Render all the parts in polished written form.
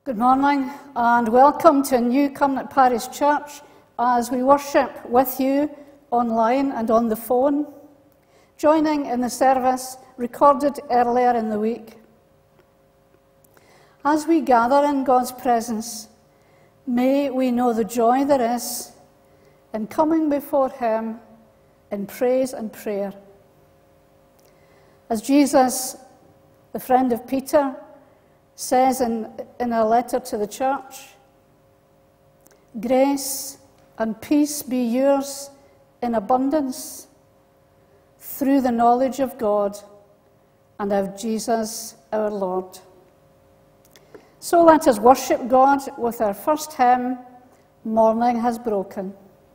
Good morning and welcome to New Covenant Parish Church as we worship with you online and on the phone, joining in the service recorded earlier in the week. As we gather in God's presence, may we know the joy there is in coming before Him in praise and prayer. As Jesus, the friend of Peter, says in a letter to the church, grace and peace be yours in abundance through the knowledge of God and of Jesus our Lord. So let us worship God with our first hymn, Morning Has Broken.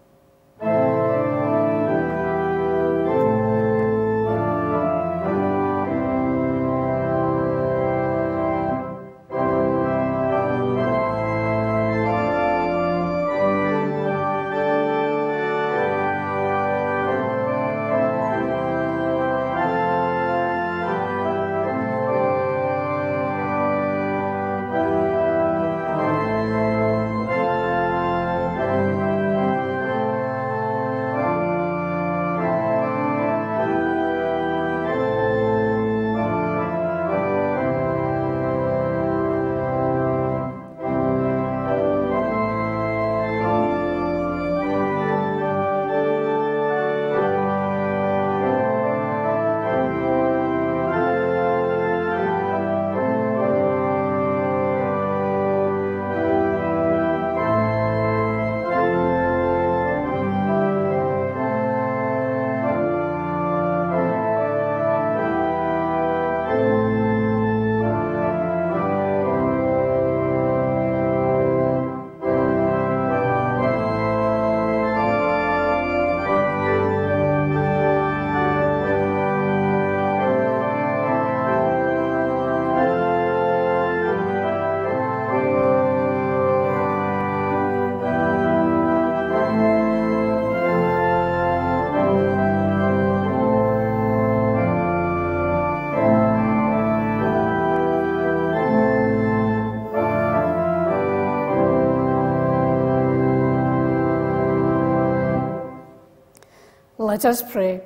Let us pray.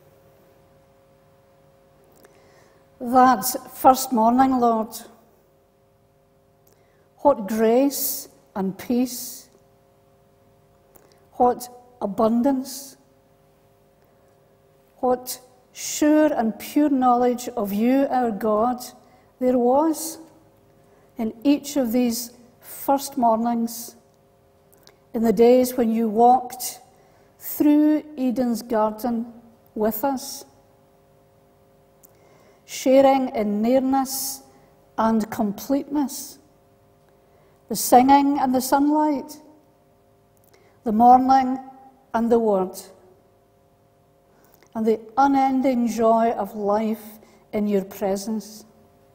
That first morning, Lord, what grace and peace, what abundance, what sure and pure knowledge of you, our God, there was in each of these first mornings, in the days when you walked through Eden's garden with us, sharing in nearness and completeness, the singing and the sunlight, the morning and the word, and the unending joy of life in your presence.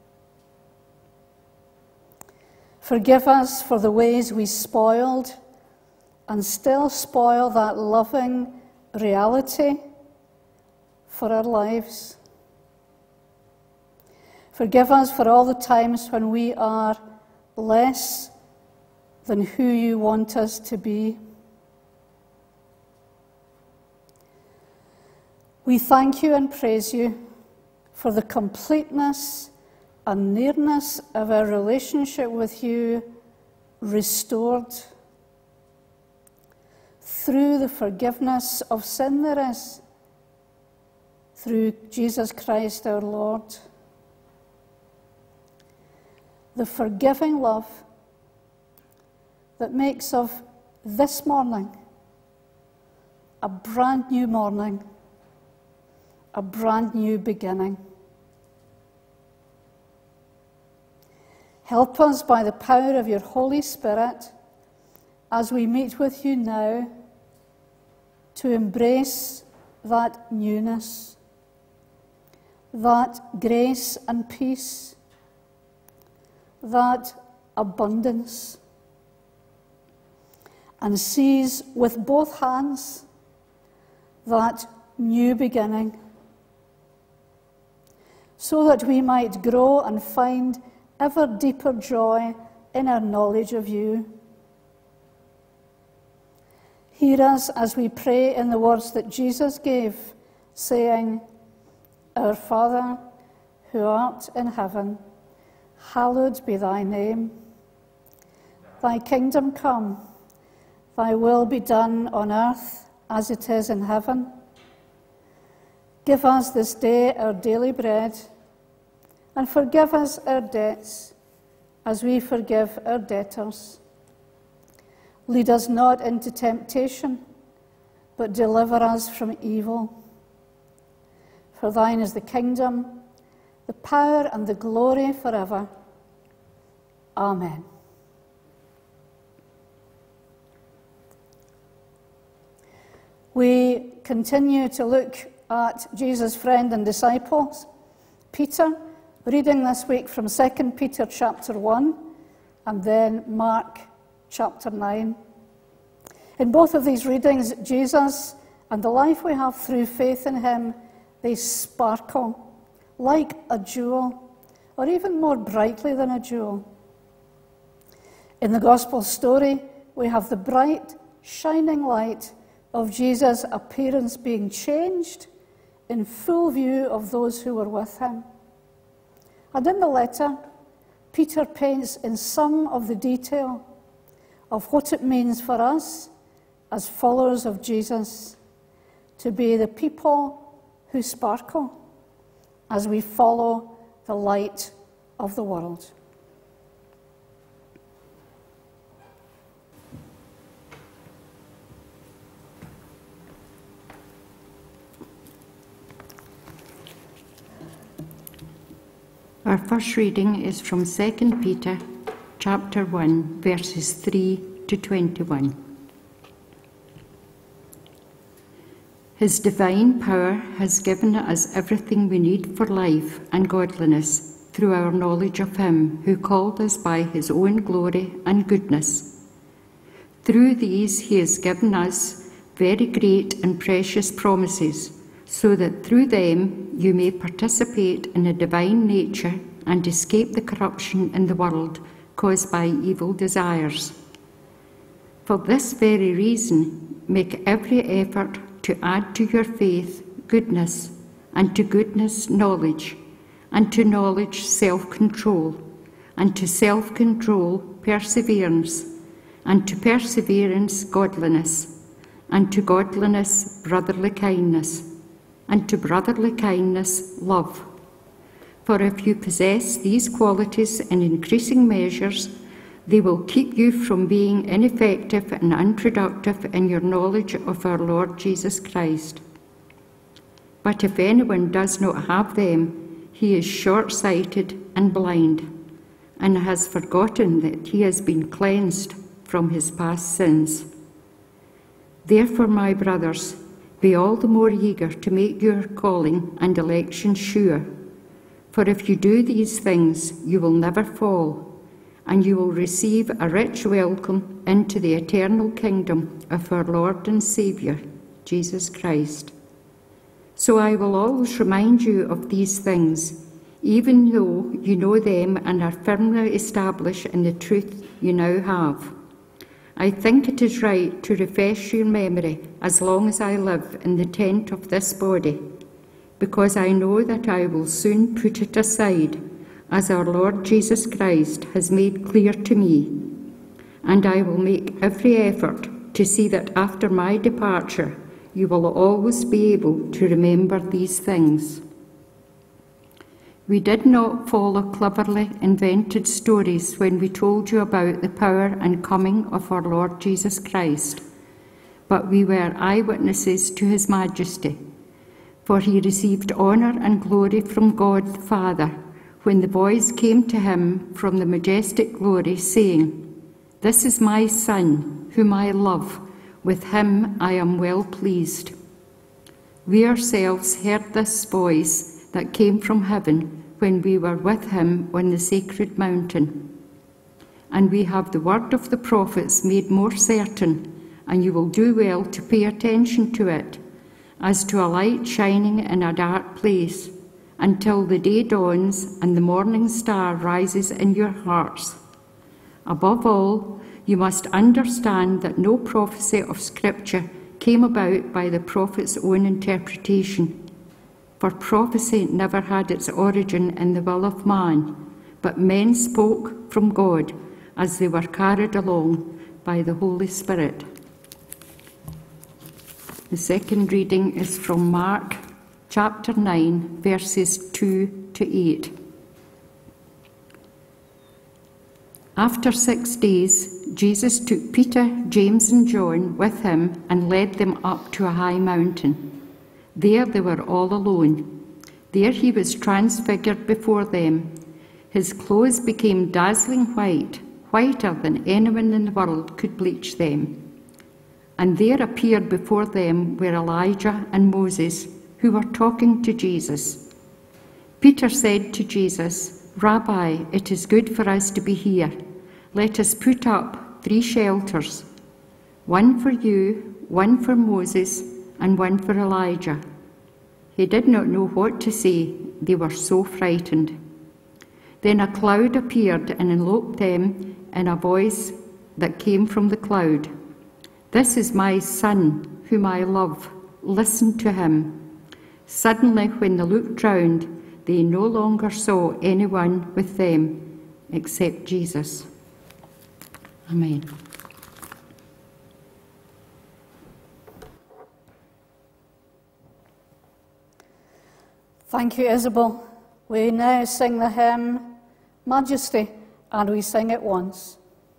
Forgive us for the ways we spoiled and still spoil that loving reality for our lives. Forgive us for all the times when we are less than who you want us to be. We thank you and praise you for the completeness and nearness of our relationship with you restored through the forgiveness of sin there is, through Jesus Christ our Lord. The forgiving love that makes of this morning a brand new morning, a brand new beginning. Help us by the power of your Holy Spirit as we meet with you now to embrace that newness, that grace and peace, that abundance, and seize with both hands that new beginning, so that we might grow and find ever deeper joy in our knowledge of you. Hear us as we pray in the words that Jesus gave, saying, Our Father, who art in heaven, hallowed be thy name. Thy kingdom come, thy will be done on earth as it is in heaven. Give us this day our daily bread, and forgive us our debts, as we forgive our debtors. Lead us not into temptation, but deliver us from evil. For thine is the kingdom, the power, and the glory forever. Amen. We continue to look at Jesus' friend and disciples, Peter, reading this week from 2 Peter chapter 1 and then Mark chapter 9. In both of these readings, Jesus and the life we have through faith in him, they sparkle like a jewel, or even more brightly than a jewel. In the gospel story, we have the bright, shining light of Jesus' appearance being changed in full view of those who were with him. And in the letter, Peter paints in some of the detail of what it means for us as followers of Jesus to be the people who sparkle as we follow the light of the world. Our first reading is from 2 Peter chapter 1, verses 3 to 21. His divine power has given us everything we need for life and godliness through our knowledge of him who called us by his own glory and goodness. Through these he has given us very great and precious promises, so that through them you may participate in a divine nature and escape the corruption in the world caused by evil desires. For this very reason, make every effort to add to your faith goodness, and to goodness knowledge, and to knowledge self-control, and to self-control perseverance, and to perseverance godliness, and to godliness brotherly kindness, and to brotherly kindness love. For if you possess these qualities in increasing measures, they will keep you from being ineffective and unproductive in your knowledge of our Lord Jesus Christ. But if anyone does not have them, he is short-sighted and blind, and has forgotten that he has been cleansed from his past sins. Therefore, my brothers, be all the more eager to make your calling and election sure. For if you do these things, you will never fall, and you will receive a rich welcome into the eternal kingdom of our Lord and Saviour, Jesus Christ. So I will always remind you of these things, even though you know them and are firmly established in the truth you now have. I think it is right to refresh your memory as long as I live in the tent of this body, because I know that I will soon put it aside, as our Lord Jesus Christ has made clear to me. And I will make every effort to see that after my departure, you will always be able to remember these things. We did not follow cleverly invented stories when we told you about the power and coming of our Lord Jesus Christ, but we were eyewitnesses to his majesty. For he received honour and glory from God the Father when the voice came to him from the majestic glory, saying, "This is my Son, whom I love. With him I am well pleased." We ourselves heard this voice that came from heaven when we were with him on the sacred mountain. And we have the word of the prophets made more certain, and you will do well to pay attention to it, as to a light shining in a dark place, until the day dawns and the morning star rises in your hearts. Above all, you must understand that no prophecy of Scripture came about by the prophet's own interpretation. For prophecy never had its origin in the will of man, but men spoke from God as they were carried along by the Holy Spirit. The second reading is from Mark chapter 9, verses 2 to 8. After 6 days, Jesus took Peter, James, and John with him and led them up to a high mountain. There they were all alone. There he was transfigured before them. His clothes became dazzling white, whiter than anyone in the world could bleach them. And there appeared before them were Elijah and Moses, who were talking to Jesus. Peter said to Jesus, "Rabbi, it is good for us to be here. Let us put up 3 shelters, one for you, one for Moses, and one for Elijah." He did not know what to say. They were so frightened. Then a cloud appeared and enveloped them, and a voice that came from the cloud, "This is my Son, whom I love. Listen to him." Suddenly, when they looked round, they no longer saw anyone with them except Jesus. Amen. Thank you, Isabel. We now sing the hymn, Majesty, and we sing it once.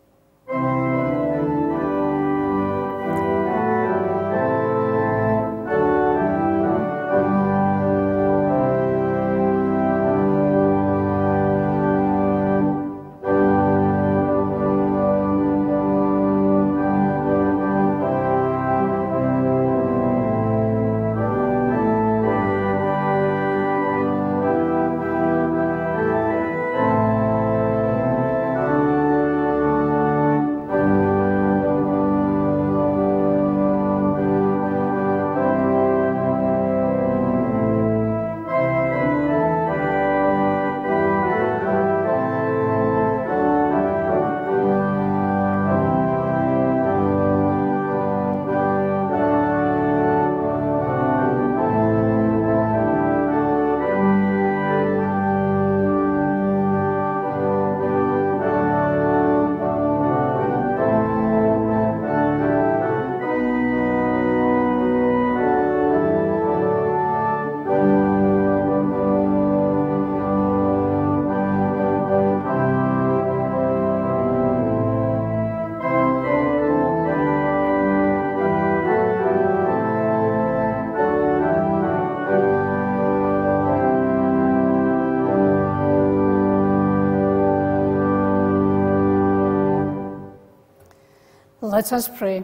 Let us pray.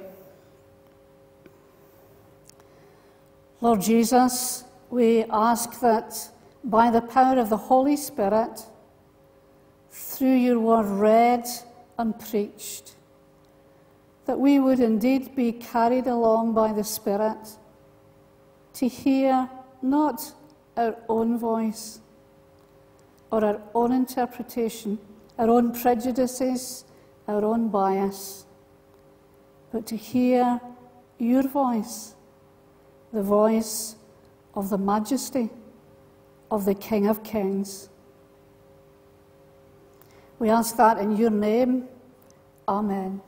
Lord Jesus, we ask that by the power of the Holy Spirit, through your word read and preached, that we would indeed be carried along by the Spirit to hear not our own voice or our own interpretation, our own prejudices, our own bias, but to hear your voice, the voice of the majesty of the King of Kings. We ask that in your name. Amen.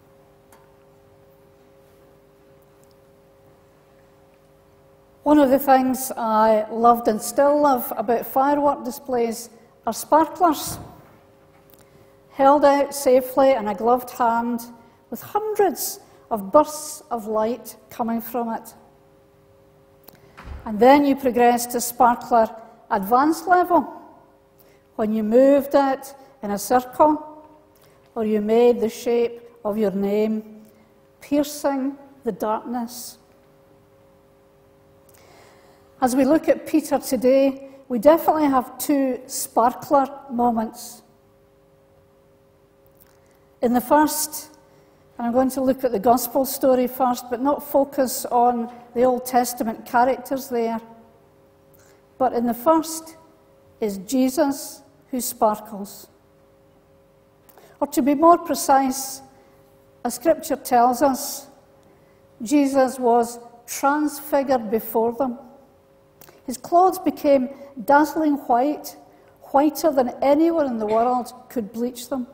One of the things I loved and still love about firework displays are sparklers, held out safely in a gloved hand with hundreds of bursts of light coming from it. And then you progress to sparkler advanced level, when you moved it in a circle, or you made the shape of your name, piercing the darkness. As we look at Peter today, we definitely have 2 sparkler moments. In the first, and I'm going to look at the gospel story first, but not focus on the Old Testament characters there. But in the first is Jesus who sparkles. Or to be more precise, as Scripture tells us, Jesus was transfigured before them. His clothes became dazzling white, whiter than anyone in the world could bleach them.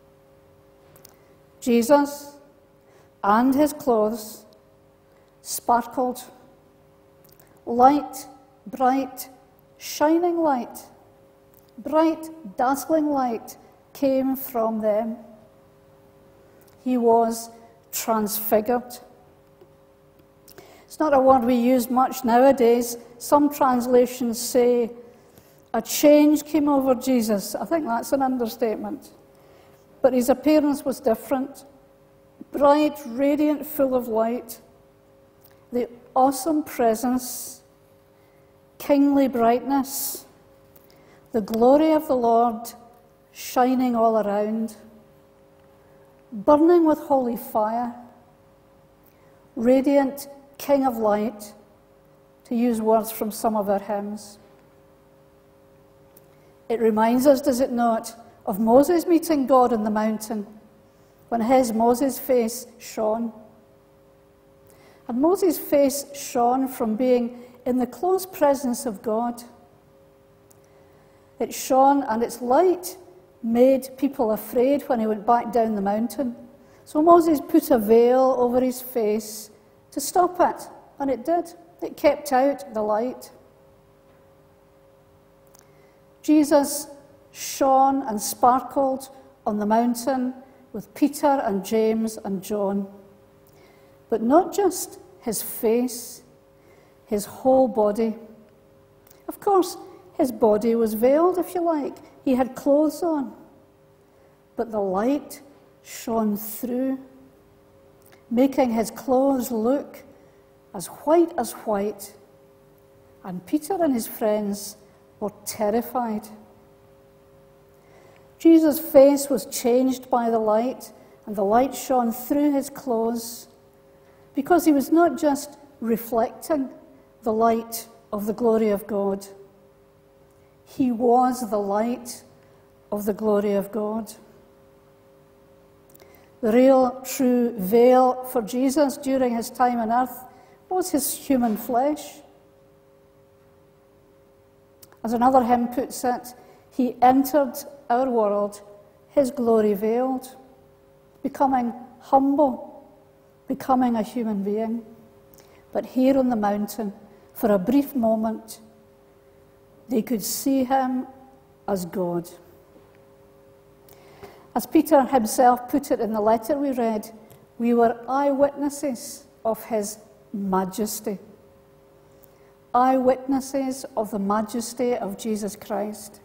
Jesus and his clothes sparkled. Light, bright, shining light, bright, dazzling light came from them. He was transfigured. It's not a word we use much nowadays. Some translations say, a change came over Jesus. I think that's an understatement. But his appearance was different. Bright, radiant, full of light. The awesome presence, kingly brightness, the glory of the Lord shining all around, burning with holy fire, radiant King of light, to use words from some of our hymns. It reminds us, does it not, of Moses meeting God on the mountain when Moses' face shone. And Moses' face shone from being in the close presence of God. It shone, and its light made people afraid when he went back down the mountain. So Moses put a veil over his face to stop it, and it did. It kept out the light. Jesus shone and sparkled on the mountain with Peter and James and John. But not just his face, his whole body. Of course, his body was veiled, if you like. He had clothes on. But the light shone through, making his clothes look as white, and Peter and his friends were terrified. Jesus' face was changed by the light, and the light shone through his clothes, because he was not just reflecting the light of the glory of God. He was the light of the glory of God. The real, true veil for Jesus during his time on earth was his human flesh. As another hymn puts it, he entered our world, his glory veiled, becoming humble, becoming a human being. But here on the mountain, for a brief moment, they could see him as God. As Peter himself put it in the letter we read, we were eyewitnesses of his majesty. Eyewitnesses of the majesty of Jesus Christ.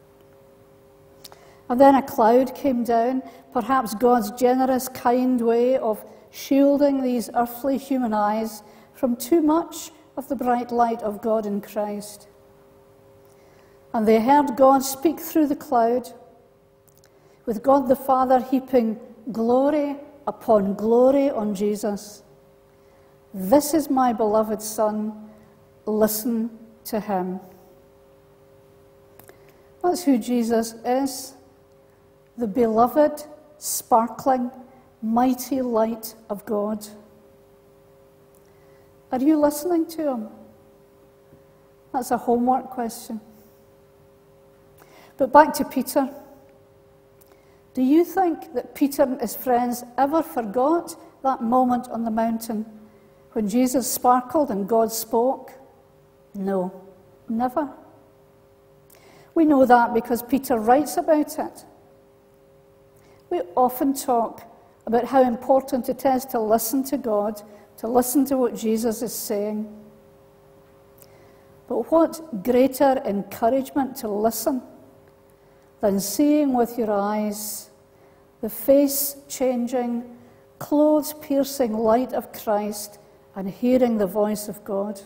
And then a cloud came down, perhaps God's generous, kind way of shielding these earthly human eyes from too much of the bright light of God in Christ. And they heard God speak through the cloud, with God the Father heaping glory upon glory on Jesus. This is my beloved Son, listen to him. That's who Jesus is, the beloved, sparkling, mighty light of God. Are you listening to him? That's a homework question. But back to Peter. Do you think that Peter and his friends ever forgot that moment on the mountain when Jesus sparkled and God spoke? No, never. We know that because Peter writes about it. We often talk about how important it is to listen to God, to listen to what Jesus is saying. But what greater encouragement to listen than seeing with your eyes the face-changing, clothes-piercing light of Christ and hearing the voice of God.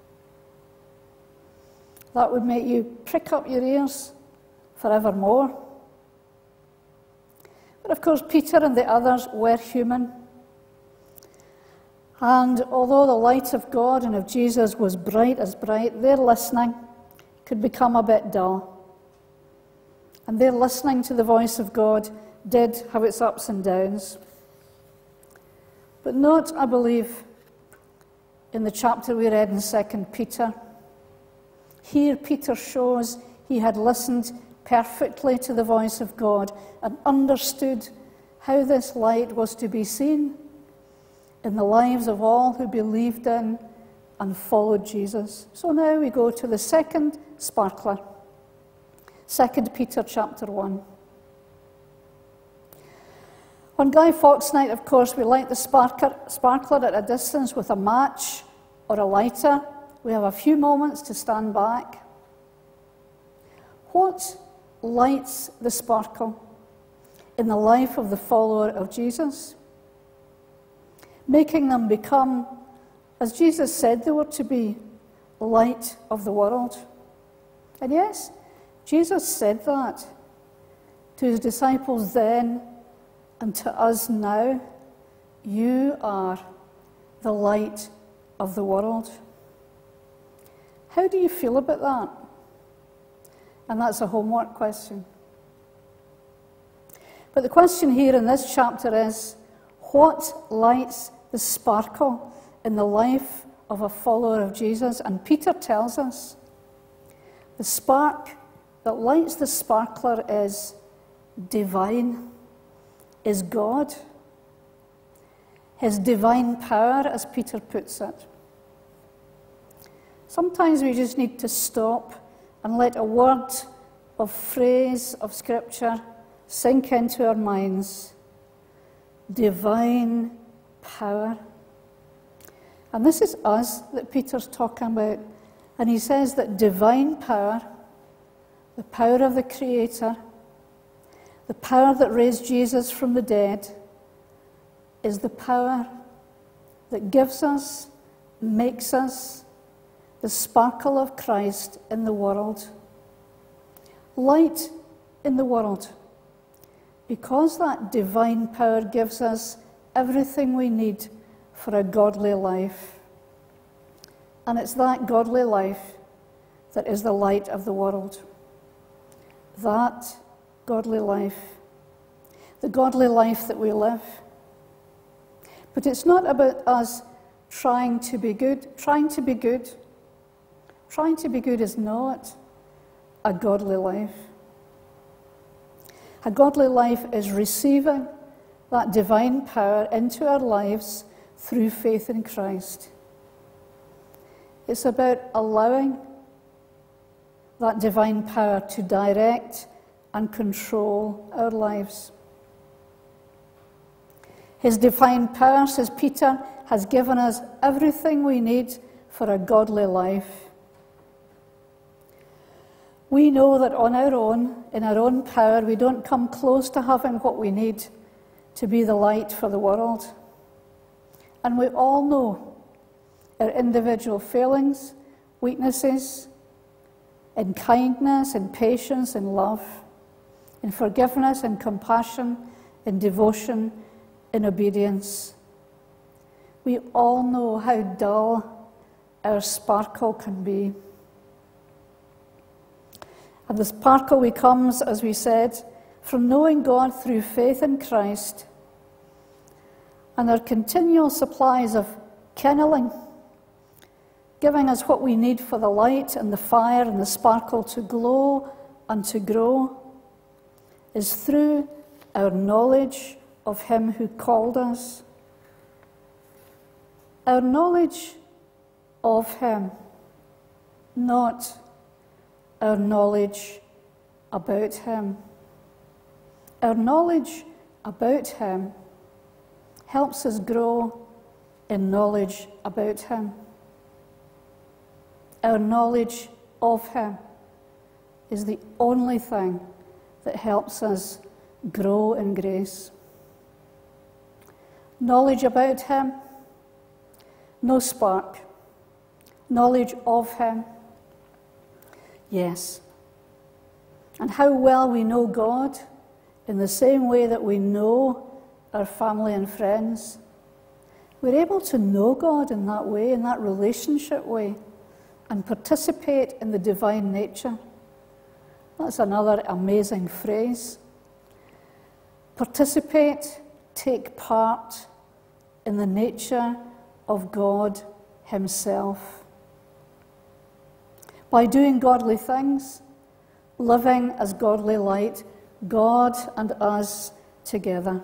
That would make you prick up your ears forevermore. But of course, Peter and the others were human. And although the light of God and of Jesus was bright as bright, their listening could become a bit dull. And their listening to the voice of God did have its ups and downs. But not, I believe, in the chapter we read in 2 Peter. Here Peter shows he had listened perfectly to the voice of God and understood how this light was to be seen in the lives of all who believed in and followed Jesus. So now we go to the second sparkler, 2 Peter chapter 1. On Guy Fawkes night, of course, we light the sparkler at a distance with a match or a lighter. We have a few moments to stand back. What lights the sparkle in the life of the follower of Jesus, making them become, as Jesus said they were to be, light of the world? And yes, Jesus said that to his disciples then and to us now. You are the light of the world. How do you feel about that? And that's a homework question. But the question here in this chapter is, what lights the sparkle in the life of a follower of Jesus? And Peter tells us the spark that lights the sparkler is divine, is God. His divine power, as Peter puts it. Sometimes we just need to stop and let a word of phrase of Scripture sink into our minds. Divine power. And this is us that Peter's talking about. And he says that divine power, the power of the Creator, the power that raised Jesus from the dead, is the power that gives us, makes us, the sparkle of Christ in the world. Light in the world. Because that divine power gives us everything we need for a godly life. And it's that godly life that is the light of the world. That godly life. The godly life that we live. But it's not about us trying to be good. Trying to be good. Trying to be good is not a godly life. A godly life is receiving that divine power into our lives through faith in Christ. It's about allowing that divine power to direct and control our lives. His divine power, says Peter, has given us everything we need for a godly life. We know that on our own, in our own power, we don't come close to having what we need to be the light for the world. And we all know our individual failings, weaknesses, in kindness, in patience, in love, in forgiveness, in compassion, in devotion, in obedience. We all know how dull our sparkle can be. And the sparkle comes, as we said, from knowing God through faith in Christ and our continual supplies of kenneling, giving us what we need for the light and the fire and the sparkle to glow and to grow, is through our knowledge of Him who called us. Our knowledge of Him, not our knowledge about Him. Our knowledge about Him helps us grow in knowledge about Him. Our knowledge of Him is the only thing that helps us grow in grace. Knowledge about Him, no spark. Knowledge of Him, yes. And how well we know God in the same way that we know our family and friends. We're able to know God in that way, in that relationship way, and participate in the divine nature. That's another amazing phrase. participate, take part in the nature of God himself. By doing godly things, living as godly light, God and us together.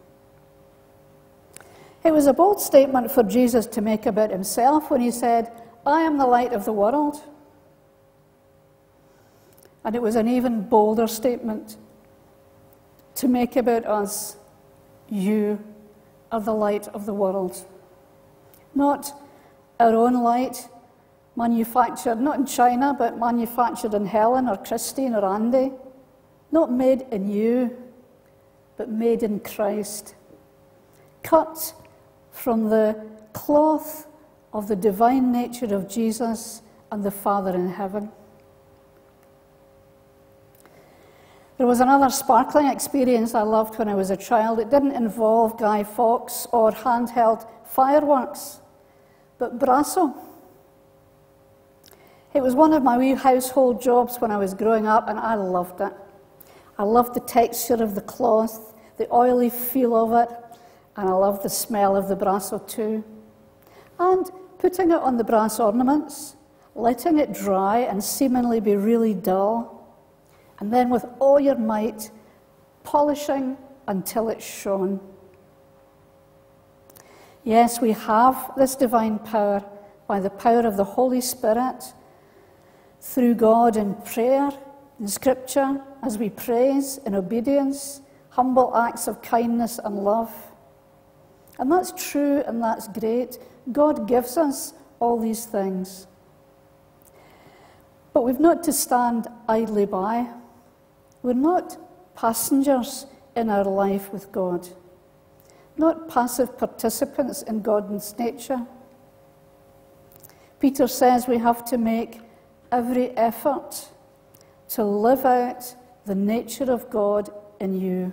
It was a bold statement for Jesus to make about himself when he said, "I am the light of the world." And it was an even bolder statement to make about us. You are the light of the world. Not our own light, manufactured not in China, but manufactured in Helen or Christine or Andy. Not made in you, but made in Christ. Cut from the cloth of the divine nature of Jesus and the Father in heaven. There was another sparkling experience I loved when I was a child. It didn't involve Guy Fawkes or handheld fireworks, but Brasso. It was one of my wee household jobs when I was growing up, and I loved it. I loved the texture of the cloth, the oily feel of it, and I loved the smell of the Brasso too. And putting it on the brass ornaments, letting it dry and seemingly be really dull, and then with all your might, polishing until it shone. Yes, we have this divine power by the power of the Holy Spirit, through God in prayer, in Scripture, as we praise, in obedience, humble acts of kindness and love. And that's true and that's great. God gives us all these things. But we've not to stand idly by. We're not passengers in our life with God, not passive participants in God's nature. Peter says we have to make every effort to live out the nature of God in you.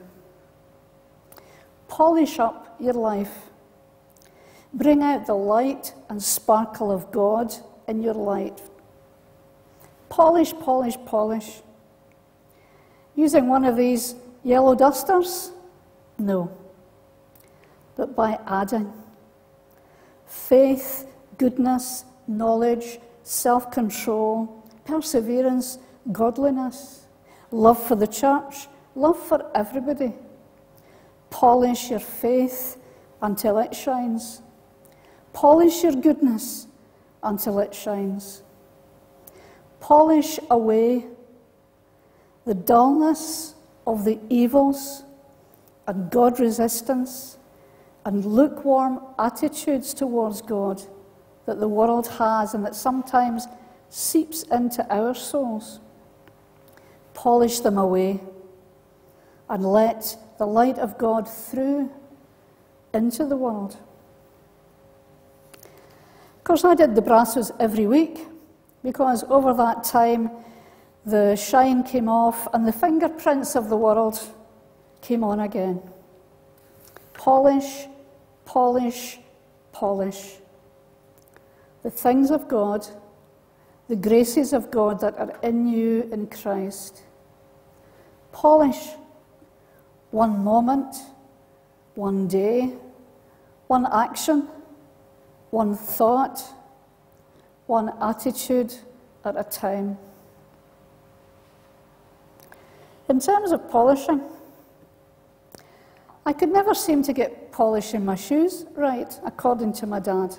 Polish up your life. Bring out the light and sparkle of God in your life. Polish, polish, polish. Using one of these yellow dusters? No. But by adding faith, goodness, knowledge, self-control, perseverance, godliness, love for the church, love for everybody. Polish your faith until it shines. Polish your goodness until it shines. Polish away the dullness of the evils and God resistance and lukewarm attitudes towards God that the world has and that sometimes seeps into our souls. Polish them away and let the light of God through into the world. Of course, I did the Brassos every week because over that time the shine came off and the fingerprints of the world came on again. Polish, polish, polish. The things of God, the graces of God that are in you in Christ. Polish. One moment, one day, one action, one thought, one attitude at a time. In terms of polishing, I could never seem to get polishing my shoes right, according to my dad.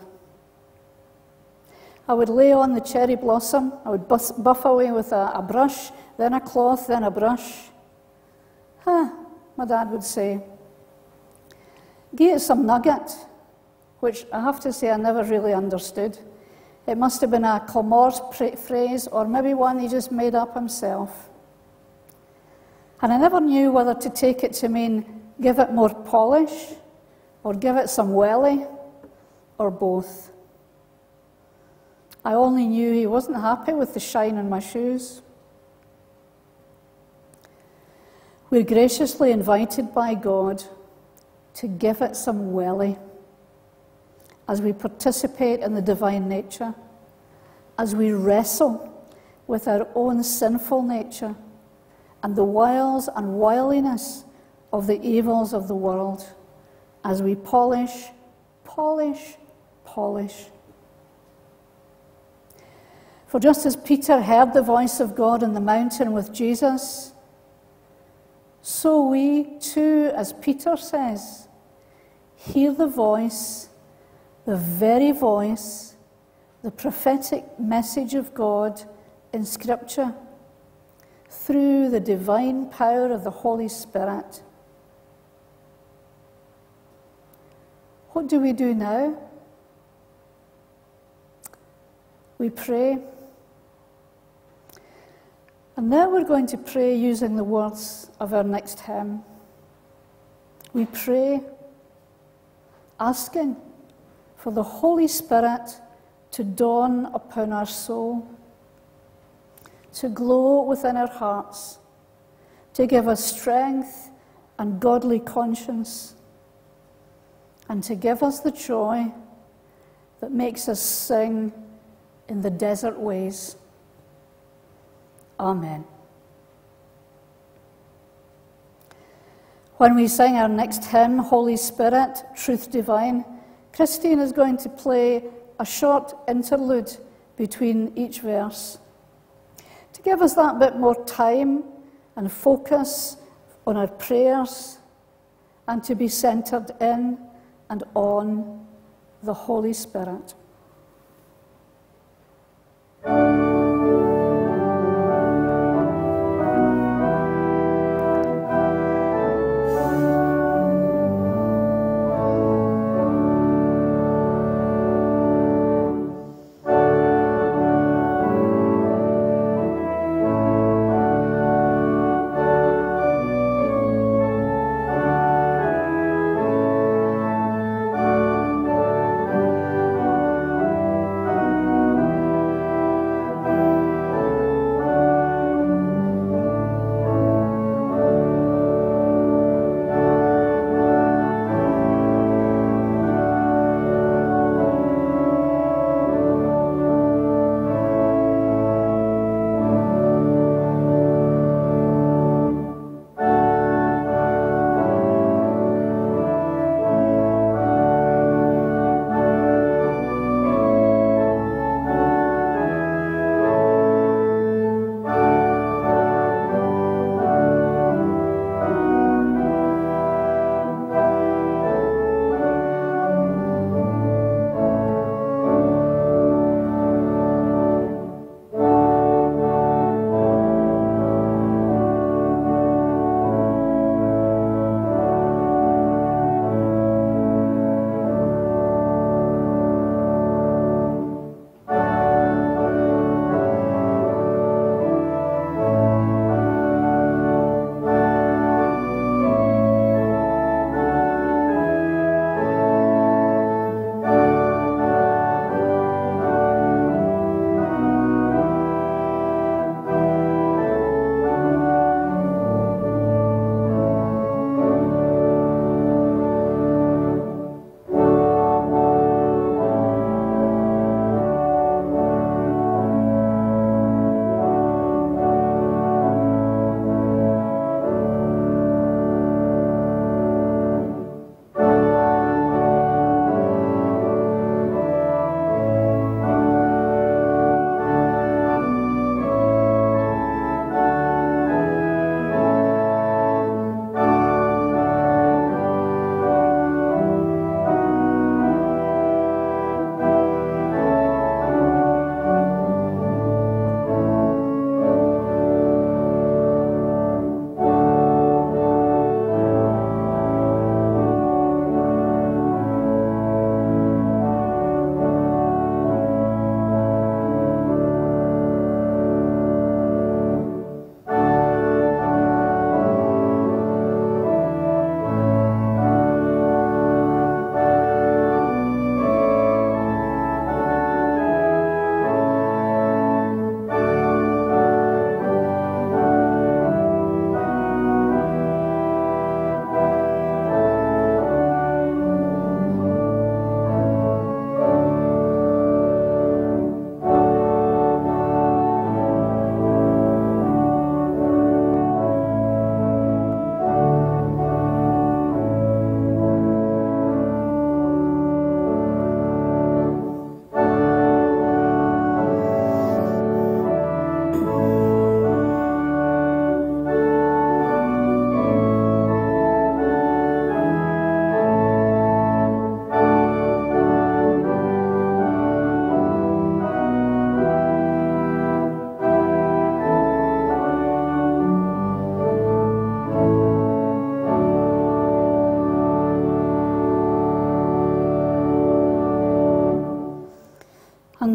I would lay on the cherry blossom, I would buff away with a brush, then a cloth, then a brush. My dad would say, "Give it some nugget," which I have to say I never really understood. It must have been a Clamor's phrase, or maybe one he just made up himself. And I never knew whether to take it to mean give it more polish, or give it some welly, or both. I only knew he wasn't happy with the shine on my shoes. We're graciously invited by God to give it some welly as we participate in the divine nature, as we wrestle with our own sinful nature and the wiles and wiliness of the evils of the world as we polish, polish, polish. For just as Peter heard the voice of God on the mountain with Jesus, so we too, as Peter says, hear the voice, the very voice, the prophetic message of God in Scripture through the divine power of the Holy Spirit. What do we do now? We pray. And now we're going to pray using the words of our next hymn. We pray asking for the Holy Spirit to dawn upon our soul, to glow within our hearts, to give us strength and godly conscience, and to give us the joy that makes us sing in the desert ways. Amen. When we sing our next hymn, Holy Spirit, Truth Divine, Christine is going to play a short interlude between each verse to give us that bit more time and focus on our prayers and to be centered in and on the Holy Spirit.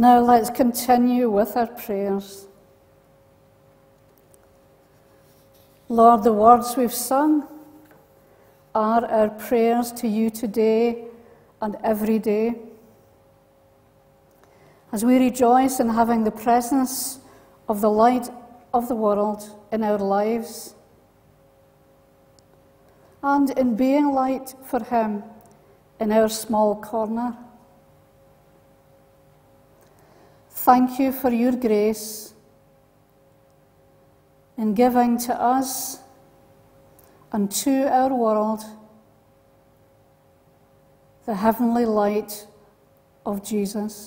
now let's continue with our prayers. Lord, the words we've sung are our prayers to you today and every day. As we rejoice in having the presence of the light of the world in our lives, and in being light for him in our small corner. Thank you for your grace in giving to us and to our world the heavenly light of Jesus.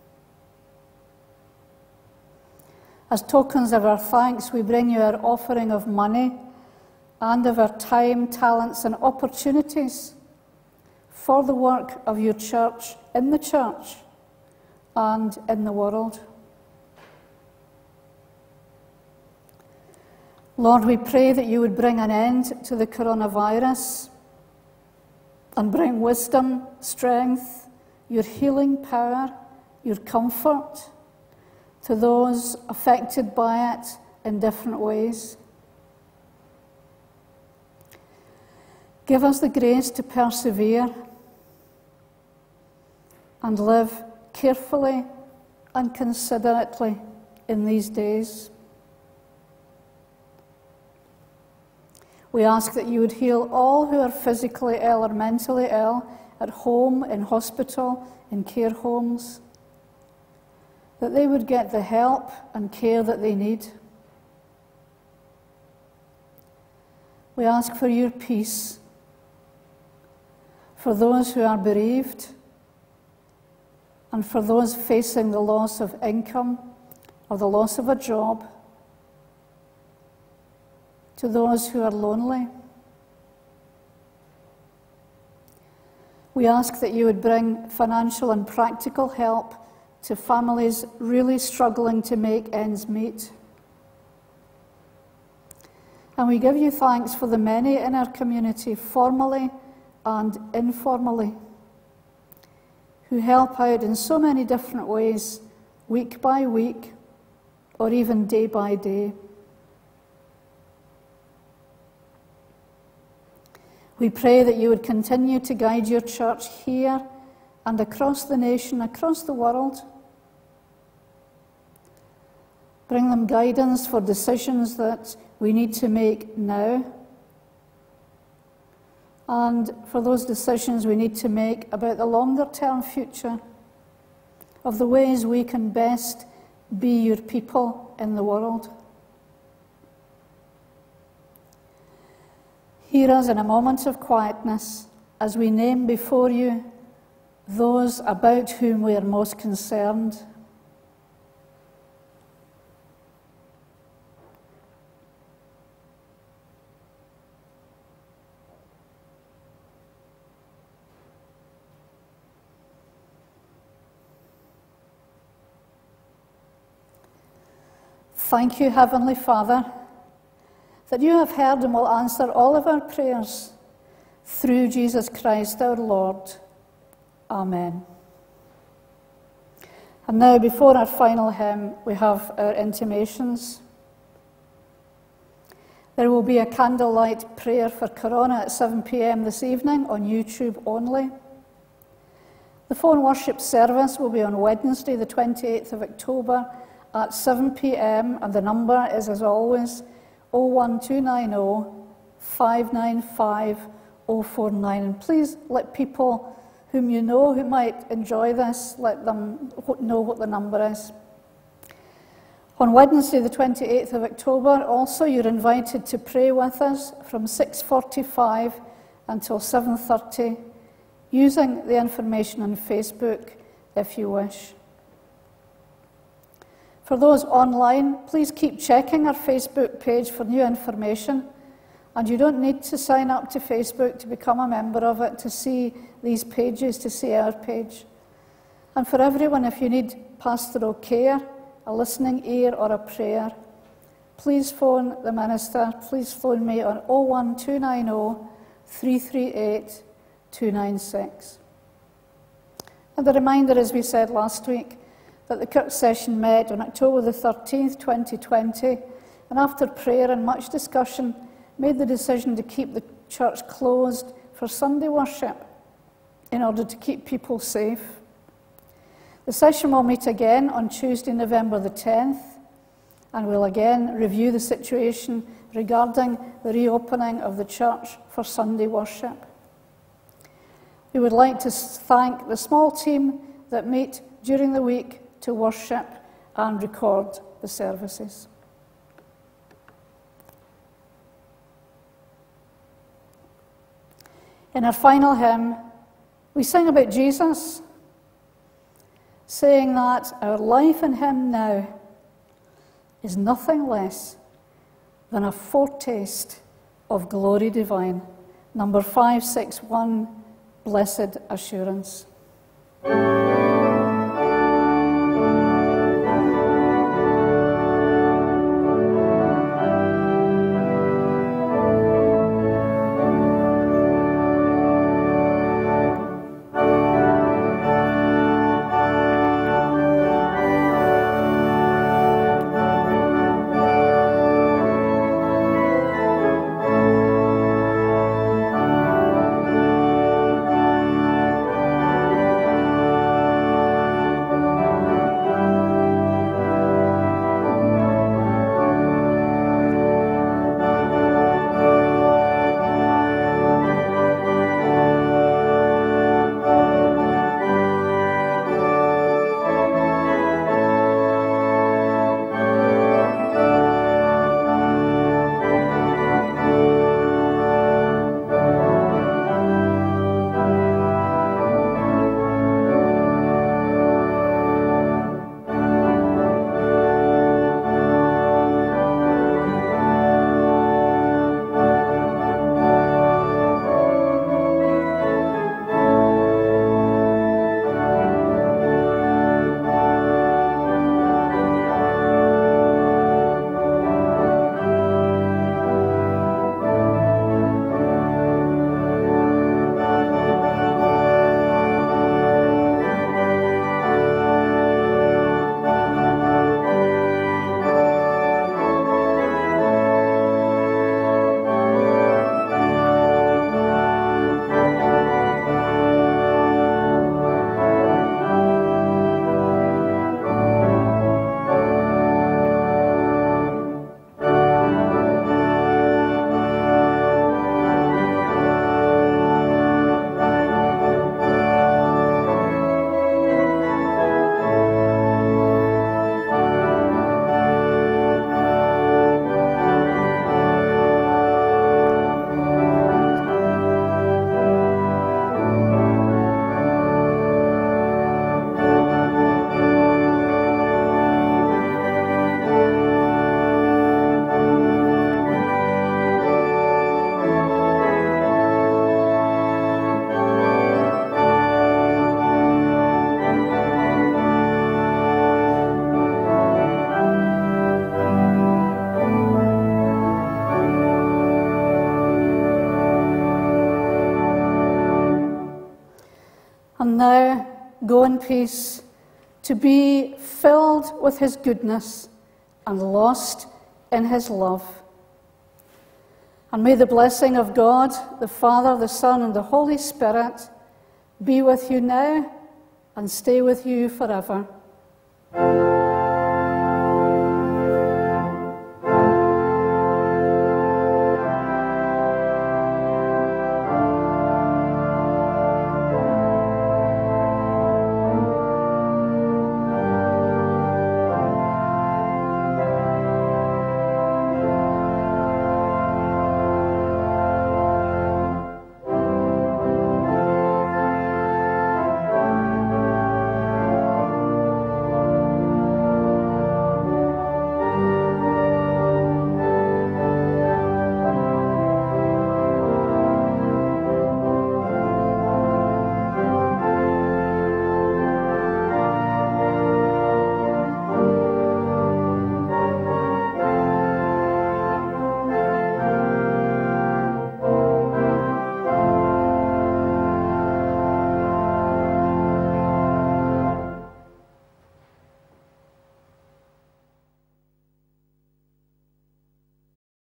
As tokens of our thanks, we bring you our offering of money and of our time, talents, and opportunities for the work of your church in the church and in the world. Lord, we pray that you would bring an end to the coronavirus and bring wisdom, strength, your healing power, your comfort to those affected by it in different ways. Give us the grace to persevere and live carefully and considerately in these days. We ask that you would heal all who are physically ill or mentally ill at home, in hospital, in care homes, that they would get the help and care that they need. We ask for your peace for those who are bereaved and for those facing the loss of income or the loss of a job, to those who are lonely. We ask that you would bring financial and practical help to families really struggling to make ends meet. And we give you thanks for the many in our community, formally and informally, who help out in so many different ways, week by week, or even day by day. We pray that you would continue to guide your church here and across the nation, across the world. Bring them guidance for decisions that we need to make now, and for those decisions we need to make about the longer-term future of the ways we can best be your people in the world. Hear us in a moment of quietness as we name before you those about whom we are most concerned. Thank you, Heavenly Father, that you have heard and will answer all of our prayers through Jesus Christ our Lord. Amen. And now, before our final hymn, we have our intimations. There will be a candlelight prayer for Corona at 7 p.m. this evening on YouTube only. The phone worship service will be on Wednesday, the 28th of October at 7 p.m. and the number is, as always, 01290 595 049. And please let people whom you know who might enjoy this, let them know what the number is. On Wednesday, the 28th of October, also you're invited to pray with us from 6:45 until 7:30, using the information on Facebook if you wish. For those online, please keep checking our Facebook page for new information, and you don't need to sign up to Facebook to become a member of it to see these pages, to see our page. And for everyone, if you need pastoral care, a listening ear or a prayer, please phone the minister, please phone me on 01290 338 296. And a reminder, as we said last week, that the Kirk session met on October the 13th, 2020, and after prayer and much discussion, made the decision to keep the church closed for Sunday worship in order to keep people safe. The session will meet again on Tuesday, November the 10th, and will again review the situation regarding the reopening of the church for Sunday worship. We would like to thank the small team that meet during the week to worship and record the services. In our final hymn, we sing about Jesus, saying that our life in him now is nothing less than a foretaste of glory divine. Number 561, Blessed Assurance. And now go in peace, to be filled with his goodness and lost in his love. And may the blessing of God, the Father, the Son, and the Holy Spirit be with you now and stay with you forever.